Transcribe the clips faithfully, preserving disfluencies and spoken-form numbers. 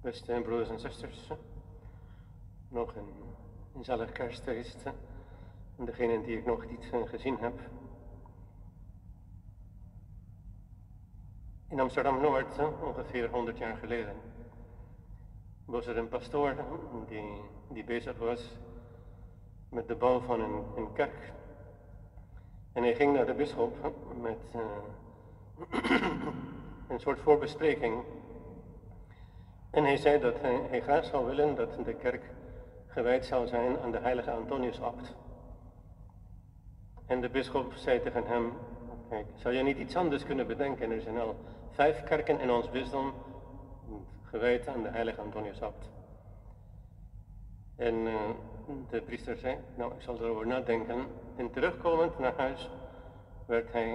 Beste broeders en zusters, nog een, een zalig kerstfeest. En degenen die ik nog niet gezien heb. In Amsterdam-Noord, ongeveer honderd jaar geleden, was er een pastoor die, die bezig was met de bouw van een, een kerk. En hij ging naar de bisschop met uh, een soort voorbespreking. En hij zei dat hij, hij graag zou willen dat de kerk gewijd zou zijn aan de heilige Antonius-abt. En de bisschop zei tegen hem, kijk, zou je niet iets anders kunnen bedenken? Er zijn al vijf kerken in ons bisdom gewijd aan de heilige Antonius-abt. En uh, de priester zei, nou, ik zal erover nadenken. En terugkomend naar huis werd hij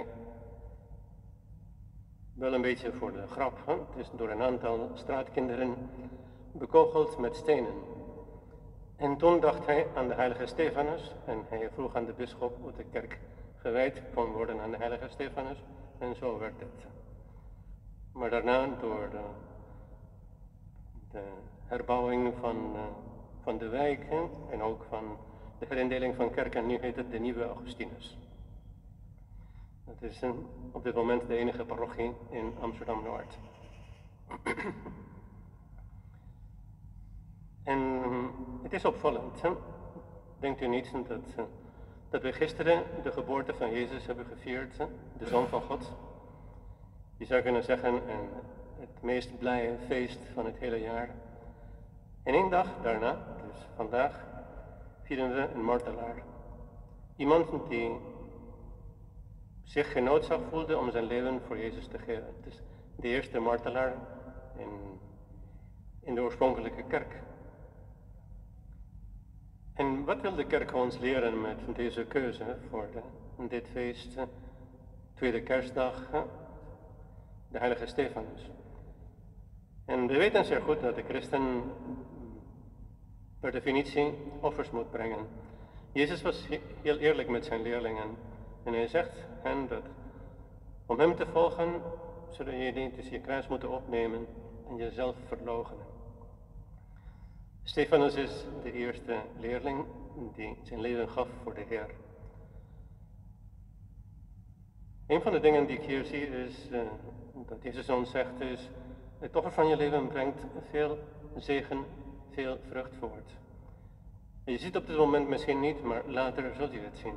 wel een beetje voor de grap, hè? Dus door een aantal straatkinderen bekogeld met stenen. En toen dacht hij aan de heilige Stefanus en hij vroeg aan de bisschop hoe de kerk gewijd kon worden aan de heilige Stefanus. En zo werd het. Maar daarna door de, de herbouwing van, uh, van de wijken en ook van de herindeling van kerken, nu heet het de Nieuwe Augustinus. Dat is een, op dit moment de enige parochie in Amsterdam-Noord. En het is opvallend, hè? Denkt u niet dat, dat we gisteren de geboorte van Jezus hebben gevierd, hè? De Zoon van God? Je zou kunnen zeggen, en het meest blije feest van het hele jaar. En één dag daarna, dus vandaag, vieren we een martelaar. Iemand die zich genoodzaakt voelde om zijn leven voor Jezus te geven. Het is de eerste martelaar in, in de oorspronkelijke kerk. En wat wil de kerk ons leren met deze keuze voor de, dit feest, tweede kerstdag, de heilige Stefanus? En we weten zeer goed dat de christen per definitie offers moet brengen. Jezus was heel eerlijk met zijn leerlingen. En hij zegt hen dat om hem te volgen, zul je niet dus je kruis moeten opnemen en jezelf verloochenen. Stefanus is de eerste leerling die zijn leven gaf voor de Heer. Een van de dingen die ik hier zie is uh, dat Jezus ons zegt is, het offer van je leven brengt veel zegen, veel vrucht voort. En je ziet op dit moment misschien niet, maar later zul je het zien.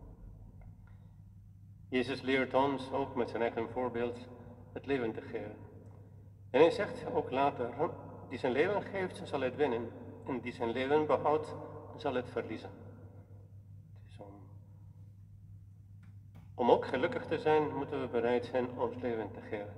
Jezus leert ons ook met zijn eigen voorbeeld het leven te geven. En hij zegt ook later, die zijn leven geeft zal het winnen en die zijn leven behoudt zal het verliezen. Het is om, om ook gelukkig te zijn moeten we bereid zijn ons leven te geven.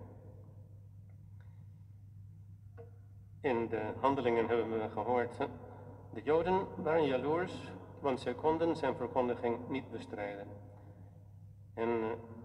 In de handelingen hebben we gehoord, de Joden waren jaloers, want zij konden zijn verkondiging niet bestrijden. En uh,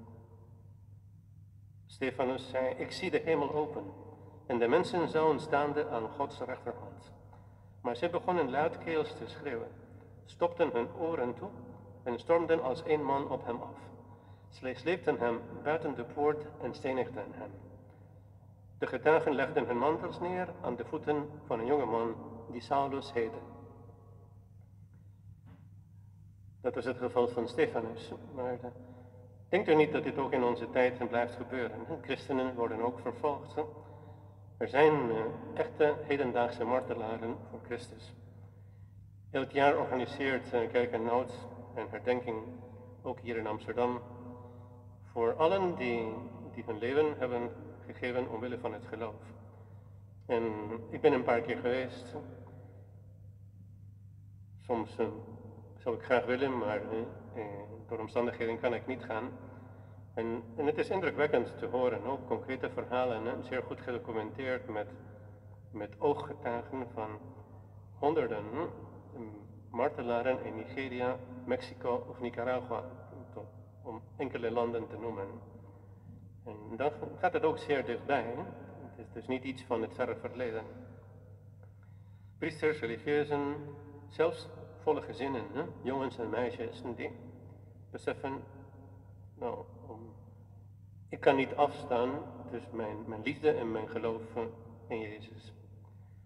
Stefanus zei, ik zie de hemel open en de mensen zouden staande aan Gods rechterhand. Maar zij begonnen luidkeels te schreeuwen, stopten hun oren toe en stormden als één man op hem af. Zij sleepten hem buiten de poort en stenigden hem. De getuigen legden hun mantels neer aan de voeten van een jongeman die Saulus heette. Dat was het geval van Stefanus, maar uh, denkt u niet dat dit ook in onze tijd blijft gebeuren? Christenen worden ook vervolgd. Er zijn uh, echte hedendaagse martelaren voor Christus. Elk jaar organiseert uh, Kerk en Nood een herdenking, ook hier in Amsterdam, voor allen die, die hun leven hebben gegeven omwille van het geloof. En ik ben een paar keer geweest. Soms uh, zou ik graag willen, maar uh, uh, door omstandigheden kan ik niet gaan. En, en het is indrukwekkend te horen, ook concrete verhalen, hè, zeer goed gedocumenteerd met, met ooggetuigen van honderden hè, martelaren in Nigeria, Mexico of Nicaragua, tot, om enkele landen te noemen. En dan gaat het ook zeer dichtbij, hè. Het is dus niet iets van het verre verleden. Priesters, religieuzen, zelfs volle gezinnen, hè, jongens en meisjes, die beseffen, nou, um, ik kan niet afstaan tussen mijn, mijn liefde en mijn geloof in Jezus.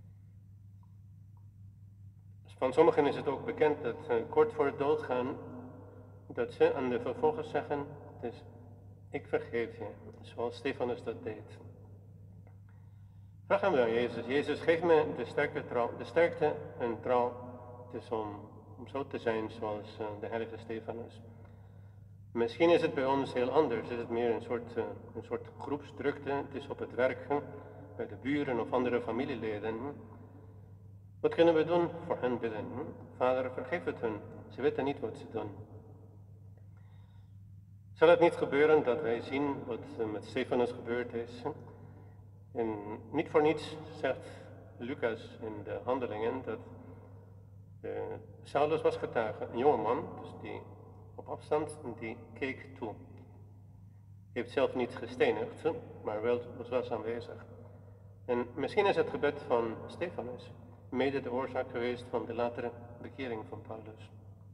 Van sommigen is het ook bekend dat uh, kort voor het doodgaan, dat ze aan de vervolgers zeggen, dus ik vergeef je, zoals Stefanus dat deed. Vragen we aan Jezus, Jezus geef me de sterke, trouw, de sterkte en trouw, dus om, om zo te zijn zoals uh, de heilige Stefanus. Misschien is het bij ons heel anders, is het meer een soort, uh, een soort groepsdrukte, het is op het werk, hè, bij de buren of andere familieleden. Hè. Wat kunnen we doen? Voor hen bidden. Hè? Vader, vergeef het hun, ze weten niet wat ze doen. Zal het niet gebeuren dat wij zien wat uh, met Stefanus gebeurd is? Hè? En niet voor niets zegt Lucas in de Handelingen dat uh, Saulus was getuige, een jongeman, dus die op afstand, die keek toe. Hij heeft zelf niet gestenigd, maar wel was aanwezig. En misschien is het gebed van Stefanus mede de oorzaak geweest van de latere bekering van Paulus.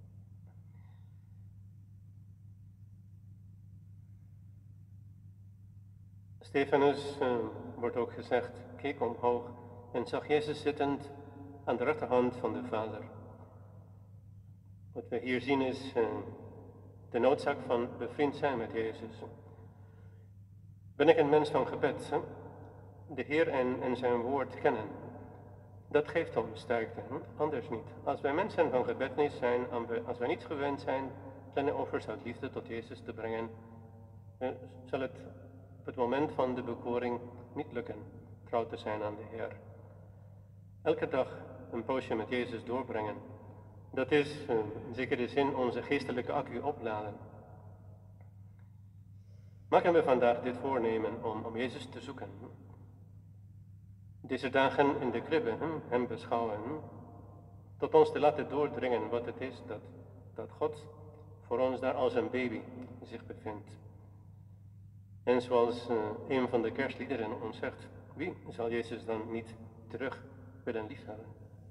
Stefanus, uh, wordt ook gezegd, keek omhoog en zag Jezus zittend aan de rechterhand van de Vader. Wat we hier zien is uh, de noodzaak van bevriend zijn met Jezus. Ben ik een mens van gebed? Hè? De Heer en, en zijn woord kennen. Dat geeft ons sterkte, hè? Anders niet. Als wij mensen van gebed niet zijn, als wij niet gewend zijn kleine offers uit liefde tot Jezus te brengen, eh, zal het op het moment van de bekoring niet lukken trouw te zijn aan de Heer. Elke dag een poosje met Jezus doorbrengen, dat is uh, in zekere zin onze geestelijke accu opladen. Maken we vandaag dit voornemen om, om Jezus te zoeken. Deze dagen in de kribbe, hem beschouwen, tot ons te laten doordringen wat het is dat, dat God voor ons daar als een baby zich bevindt. En zoals uh, een van de kerstliederen ons zegt, wie zal Jezus dan niet terug willen liefhebben?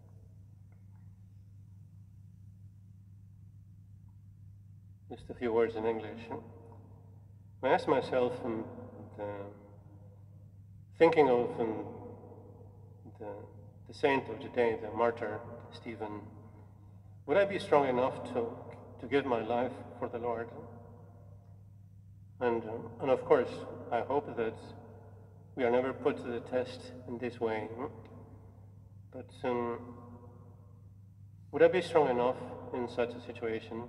Just a few words in English. I ask myself, um, the, thinking of um, the, the saint of today, the martyr Stephen, would I be strong enough to, to give my life for the Lord? And, um, and of course, I hope that we are never put to the test in this way. But um, would I be strong enough in such a situation?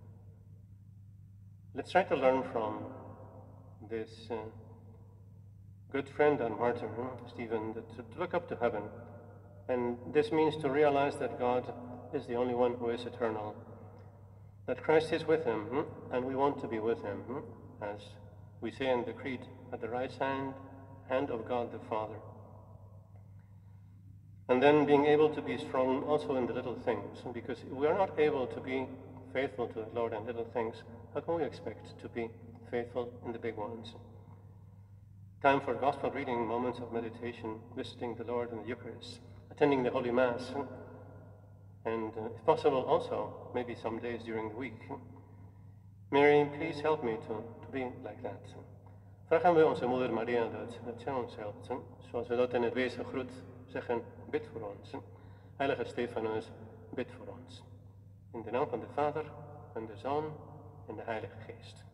Let's try to learn from this uh, good friend and martyr, Stephen, to, to look up to heaven. And this means to realize that God is the only one who is eternal, that Christ is with him, and we want to be with him, as we say in the Creed, at the right hand, hand of God the Father. And then being able to be strong also in the little things, because if we are not able to be faithful to the Lord in little things, how can we expect to be faithful in the big ones? Time for gospel reading, moments of meditation, visiting the Lord in the Eucharist, attending the Holy Mass, and uh, if possible also, maybe some days during the week. Mary, please help me to, to be like that. Vragen we onze moeder Maria dat, dat zij ons helpt, zoals we dat in het wezen groet zeggen, bid voor ons. Heilige Stefanus, bid voor ons. In de naam van de Vader, en de Zoon, en de Heilige Geest.